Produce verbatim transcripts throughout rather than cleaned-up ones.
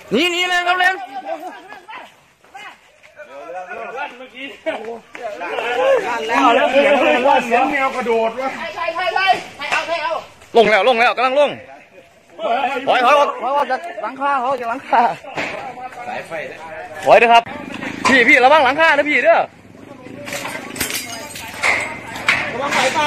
นี่นี่เลยครับเร็วแล้วแล้วเสียงว่าเสียงแมวกระโดดวะใช่ใช่ใช่ใช่ใช่เอาใช่เอาลงแล้วลงแล้วกำลังลงถอยถอยถอยจากหลังคาเขาจากหลังคาสายไฟถอยนะครับพี่พี่ระวังหลังคานะพี่เด้อระวังสายไฟ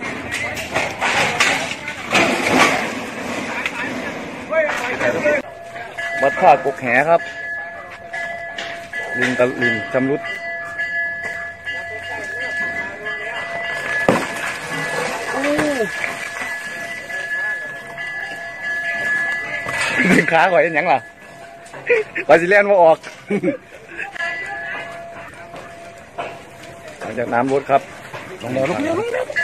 วัดท่ากกแหครับลิงตะลิงจำรุดดึงขาก่อยยังล่ะบาซิเลียนมาออกหลังจากน้ำลดครับลงแล้วลงแล้ว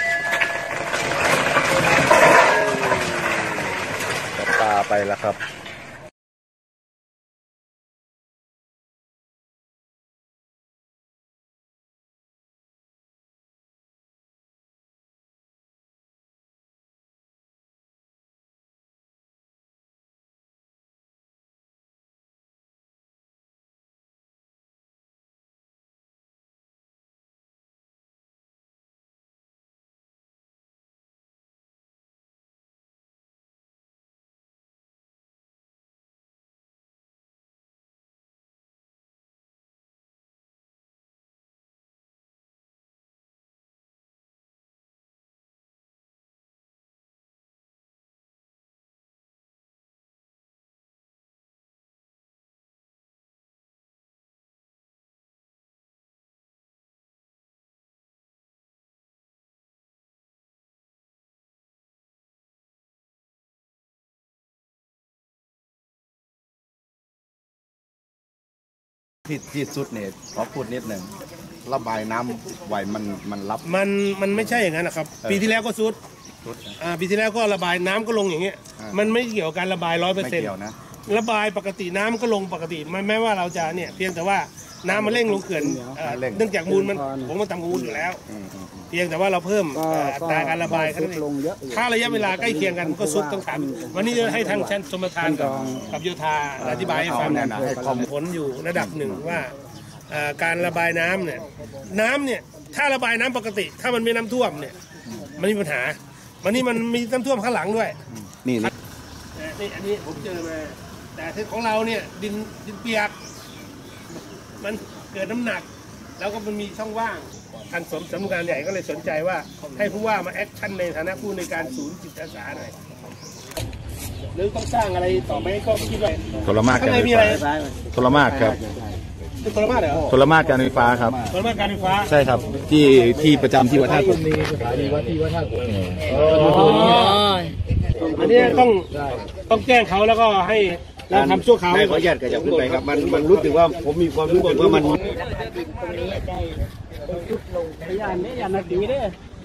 จับปลาไปแล้วครับที่ที่สุดเนี่ยขอพูดนิดหนึ่งระบายน้ำไหวมันมันรับมันมันไม่ใช่อย่างนั้นนะครับปีที่แล้วก็ซุดอ่าปีที่แล้วก็ระบายน้ำก็ลงอย่างเงี้ยมันไม่เกี่ยวกับการระบายร้อยเปอร์เซ็นต์ระบายปกติน้ำก็ลงปกติไม่แม้ว่าเราจะเนี่ยเพียงแต่ว่าน้ำมันเร่งลงเขื่อนเนื่องจากมูลมันผมมันต่ำมูลอยู่แล้วเพียงแต่ว่าเราเพิ่มอัตราการระบายแค่นั้นเองถ้าระยะเวลาใกล้เคียงกันก็ซุดต้องถามวันนี้จะให้ทางชั้นชมประทานกับกับโยธาอธิบายให้ฟังผลอยู่ระดับหนึ่งว่าการระบายน้ำเนี่ยน้ำเนี่ยถ้าระบายน้ำปกติถ้ามันมีน้ำท่วมเนี่ยมันมีปัญหาวันนี้มันมีน้ำท่วมข้างหลังด้วยนี่นี่อันนี้ผมเจอมาแต่ที่ของเราเนี่ยดินดินเปียกมันเกิดน้ำหนักแล้วก็มันมีช่องว่างทางสำนักงานใหญ่ก็เลยสนใจว่าให้ผู้ว่ามาแอคชั่นในฐานะผู้ในการศูนย์จิตอาสาหน่อยหรือต้องสร้างอะไรต่อไหมก็คิดว่าโทรมาตรการไฟฟ้าโทรมาตรครับโทรมาตรเหรอโทรมาตรการไฟฟ้าครับโทรมาตรการไฟฟ้าใช่ครับที่ที่ประจำที่วัดท่ากุฎอันนี้ต้องต้องแจ้งเขาแล้วก็ให้เราทำชั่วคราวขออนุญาตกระจับขึ้นไปครับมันมันรู้สึกว่าผมมีความรู้สึกว่ามันตรงนี้ได้จุดลงพยานไม่ยานนาทีเด้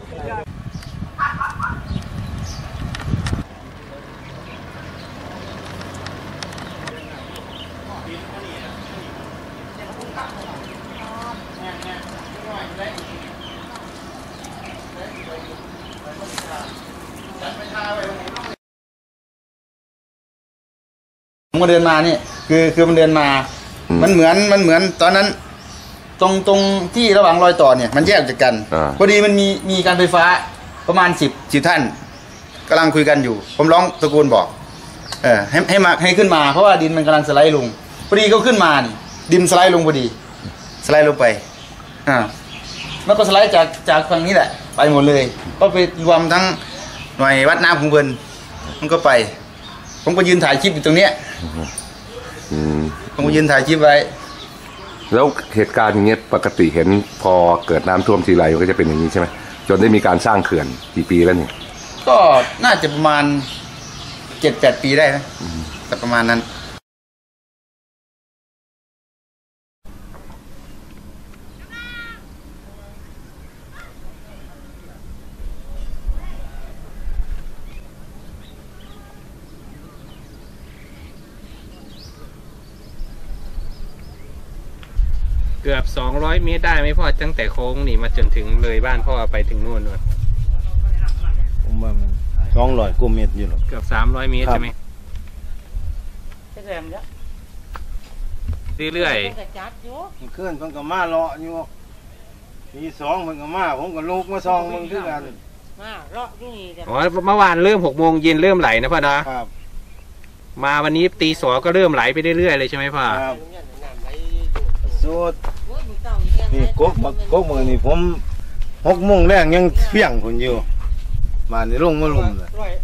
ผมก็เดินมานี่คือคือมันเดินมามันเหมือนมันเหมือนตอนนั้นตรงตรงที่ระหว่างรอยต่อเนี่ยมันแยกจากกันพอดีมันมีมีการไฟฟ้าประมาณสิบสิบท่านกำลังคุยกันอยู่ผมร้องตะโกนบอกเออให้ให้มาให้ขึ้นมาเพราะว่าดินมันกำลังสไลด์ลงพอดีก็ขึ้นมานี่ดินสไลด์ลงพอดีสไลด์ลงไปอ่าแล้วก็สไลด์จากจากฝั่งนี้แหละไปหมดเลยก็ไปรวมทั้งหน่วยวัดน้ำของเบิร์นมันก็ไปผมก็ยืนถ่ายคลิปอยู่ตรงเนี้ยผมก็ยืนถ่ายคลิปไว้แล้วเหตุการณ์อย่างเงี้ยปกติเห็นพอเกิดน้ำท่วมทีไรมันก็จะเป็นอย่างนี้ใช่ไหมจนได้มีการสร้างเขื่อนกี่ปีแล้วเนี่ยก็น่าจะประมาณเจ็ดแปดปีได้นะแต่ประมาณนั้นเกือบสองร้อยเมตรได้ไหมพ่อตั้งแต่โค้งนี่มาจนถึงเลยบ้านพ่อไปถึงนู่นนู่นผมว่ามันสองร้อยกว่าเมตรอยู่หรอกเกือบสามร้อยเมตรใช่ไหมแรงเยอะเรื่อยเพื่อนเพิ่นก็มาเลาะอยู่ทีสองเพิ่นก็มาผมก็ลุกมาซองมึงคือกันมาเลาะอยู่นี่ๆอ๋อเมื่อวานเริ่มหกโมงเย็นเริ่มไหลนะพ่อนะครับ มาวันนี้ตีสองก็เริ่มไหลไปเรื่อยๆเลยใช่ไหมพ่อครับสุดนี่กกบักกกมือนี่ผมหกโมงแรกยังเพียงคนอยู่มาในลงมาลุมเลย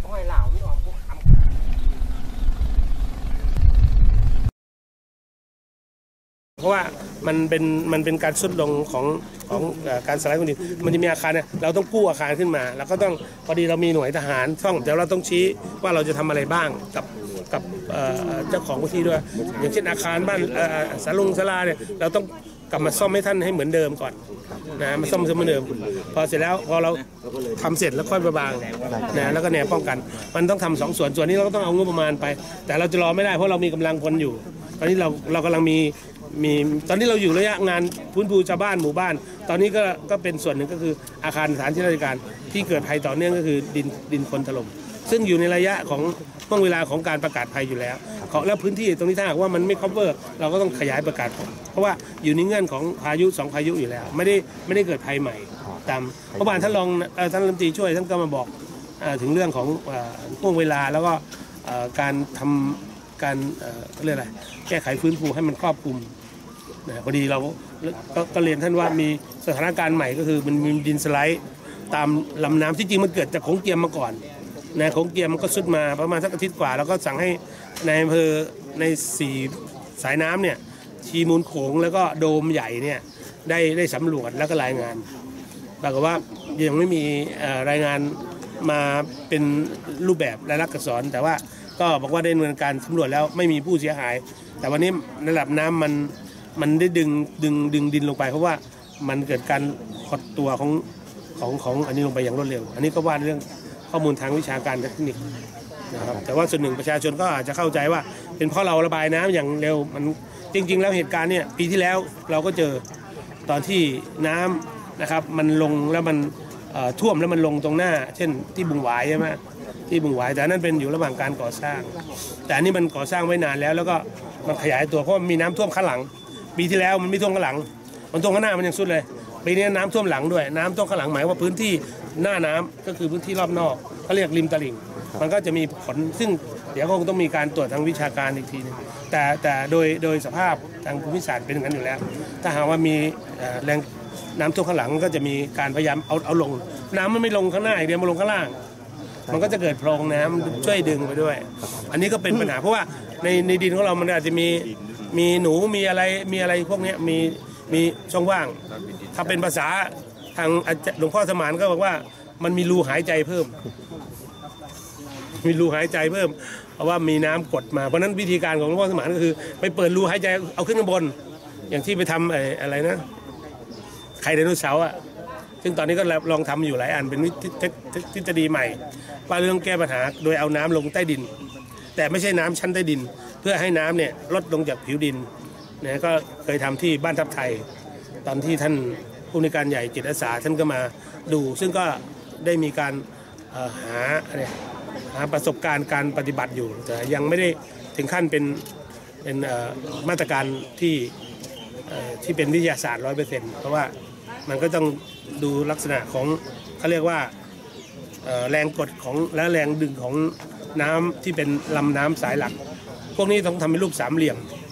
เพราะว่ามันเป็นมันเป็นการสุดลงของของเอ่อการสไลด์คนดินมันจะมีอาคารเนี่ยเราต้องกู้อาคารขึ้นมา แล้วก็ต้องพอดีเรามีหน่วยทหารช่องแต่เราต้องชี้ว่าเราจะทำอะไรบ้างกับกับเอ่อเจ้าของพื้นที่ด้วย อย่างเช่นอาคารบ้านเอ่อศาลงศาลาเนี่ยเราต้องกลับมาซ่อมให้ท่านให้เหมือนเดิมก่อนนะมาซ่อมเหมือนเดิมพอเสร็จแล้วพอเราทำเสร็จแล้วค่อยมาบางนะแล้วก็แนวป้องกันมันต้องทำสองส่วนส่วนนี้เราก็ต้องเอางบประมาณไป แต่เราจะรอไม่ได้เพราะเรามีกำลังพลอยู่ ตอนนี้เราเรากำลังมีมีตอนนี้เราอยู่ระยะงานพื้นฟูชาวบ้านหมู่บ้าน ตอนนี้ก็ก็เป็นส่วนหนึ่งก็คืออาคารสถานที่ราชการที่เกิดภัยต่อเนื่องก็คือดินดินคนถล่มซึ่งอยู่ในระยะของช่วงเวลาของการประกาศภัยอยู่แล้วของแล้วพื้นที่ตรงนี้ถ้าหากว่ามันไม่ cover เราก็ต้องขยายประกาศเพราะว่าอยู่ในเงื่อนของพายุสองพายุอยู่แล้วไม่ได้ไม่ได้เกิดภัยใหม่ตามเพราะว่าท่านรองเอ่อท่านรัฐมนตรีช่วยท่านก็มาบอกเอ่อถึงเรื่องของเอ่อช่วงเวลาแล้วก็เอ่อการทำการเอ่อเรียกอะไรแก้ไขฟื้นฟูให้มันครอบคลุมนะพอดีเราก็ก็เรียนท่านว่ามีสถานการณ์ใหม่ก็คือมันมีดินสไลด์ตามลำน้ำที่จริงมันเกิดจากโขงเกียมมาก่อนนะโขงเกียมมันก็สุดมาประมาณสักอาทิตย์กว่าแล้วก็สั่งให้ในอำเภอในสี่สายน้ำเนี่ยชีมูลโขงแล้วก็โดมใหญ่เนี่ยได้ได้สำรวจแล้วก็รายงานปรากฏว่ายังไม่มีรายงานมาเป็นรูปแบบรายลักษณ์อักษรแต่ว่าก็บอกว่าได้ดำเนินการสำรวจแล้วไม่มีผู้เสียหายแต่วันนี้ระดับน้ำมันมันได้ดึงดึงดึงดินลงไปเพราะว่ามันเกิดการหดตัวของของของอันนี้ลงไปอย่างรวดเร็วอันนี้ก็ว่าเรื่องข้อมูลทางวิชาการเทคนิคนะครับแต่ว่าส่วนหนึ่งประชาชนก็อาจจะเข้าใจว่าเป็นเพราะเราระบายน้ำอย่างเร็วมันจริงๆแล้วเหตุการณ์เนี่ยปีที่แล้วเราก็เจอตอนที่น้ำนะครับมันลงแล้วมันท่วมแล้วมันลงตรงหน้าเช่นที่บุงหวายใช่ไหมที่บุงหวายแต่นั่นเป็นอยู่ระหว่างการก่อสร้างแต่อันนี้มันก่อสร้างไว้นานแล้วแล้วก็มันขยายตัวเพราะมีน้ำท่วมข้างหลังปีที่แล้วมันไม่ท่วมข้างหลังมันท่วมข้างหน้ามันยังสุดเลยปีนี้น้ำท่วมหลังด้วยน้ำท่วมข้างหลังหมายว่าพื้นที่หน้าน้ำก็คือพื้นที่รอบนอกเขาเรียกริมตลิ่งมันก็จะมีผลซึ่งเดี๋ยวคงต้องมีการตรวจทางวิชาการอีกทีนึงแต่แต่โดยโดยสภาพทางภูมิศาสตร์เป็นอย่างนั้นอยู่แล้วถ้าหากว่ามีแรงน้ำท่วมข้างหลังก็จะมีการพยายามเอาเอาลงน้ำมันไม่ลงข้างหน้าอย่างเดียวมาลงข้างล่างมันก็จะเกิดโพรงน้ำช่วยดึงไปด้วยอันนี้ก็เป็นปัญหาเพราะว่าในในดินของเรามันอาจจะมีมีหนูมีอะไรมีอะไรพวกนี้มีมีช่องว่างถ้าเป็นภาษาทางหลวงพ่อสมานก็บอกว่ามันมีรูหายใจเพิ่มมีรูหายใจเพิ่มเพราะว่ามีน้ำกดมาเพราะนั้นวิธีการของหลวงพ่อสมานก็คือไปเปิดรูหายใจเอาขึ้นข้างบนอย่างที่ไปทำอะไรนะไข่ไดโนเสาร์อ่ะซึ่งตอนนี้ก็ลองทำอยู่หลายอันเป็นทฤษฎีใหม่ว่าเรื่องแก้ปัญหาโดยเอาน้ำลงใต้ดินแต่ไม่ใช่น้ำชั้นใต้ดินเพื่อให้น้ำเนี่ยลดลงจากผิวดินนะก็เคยทำที่บ้านทับไทยตอนที่ท่านผู้ในการใหญ่จิตอาสาท่านก็มาดูซึ่งก็ได้มีการหาอะไรหาประสบการณ์การปฏิบัติอยู่แต่ยังไม่ได้ถึงขั้นเป็นเป็นมาตรการที่ที่เป็นวิทยาศาสตร์ร้อยเปอร์เซ็นต์เพราะว่ามันก็ต้องดูลักษณะของเขาเรียกว่าแรงกดของและแรงดึงของน้ำที่เป็นลำน้ำสายหลักพวกนี้ต้องทำเป็นรูปสามเหลี่ยม